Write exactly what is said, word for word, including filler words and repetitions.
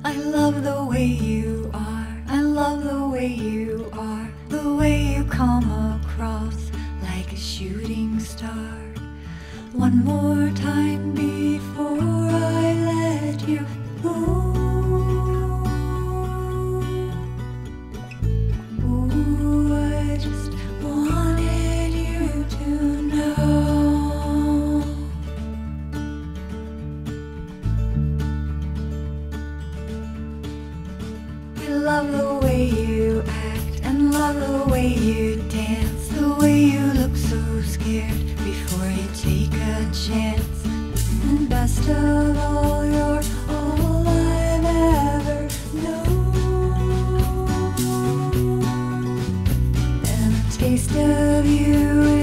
I love the way you are, I love the way you are, the way you come across like a shooting star. One more time before I let you go. Ooh, I just wanted you to know. I love the way you act and love the way you dance, the way you look so scared before you take a chance. And best of all, you're all I've ever known. And a taste of you